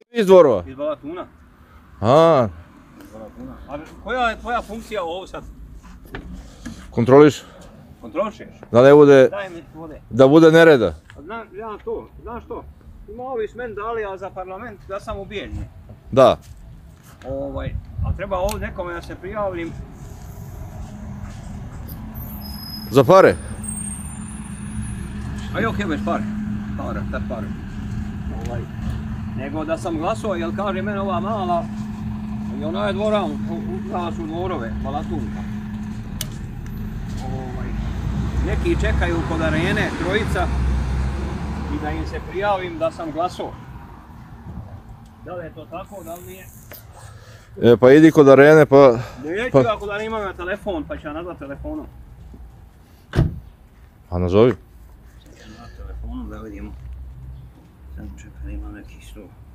Iz Dvorova? Iz Balatuna. A, A koja je tvoja funkcija ovo sad? kontroliš Kontrolišeš? da ne bude, Daj mi vode. da bude nereda. A ja to, znaš što? Ima ovi s meni dali, a za parlament da sam ubijen. Da. A treba ovdje nekome da se prijavim. Za pare? A ok, bez pare. Pare. Nego da sam glasao, jer kaže mene ova mala, i ona je dvora, uprava su Dvorove, Balatunka. Neki čekaju kod arene, trojica, i da im se prijavim da sam glasao. Da li je to tako, da li nije? Pa idi kod arene pa... Neću ako da nimam na telefon, pa ću ja nazvat telefonom. Pa nazovi. Na telefonu da vidimo. Sad čekaj, ima neki sto.